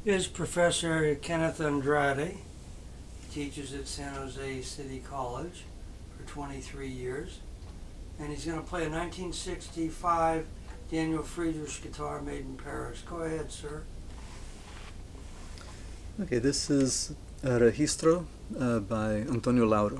is Professor Kenneth Andrade. He teaches at San Jose City College for 23 years. And he's going to play a 1965 Daniel Friedrich guitar made in Paris. Go ahead, sir. Okay, this is Registro by Antonio Lauro.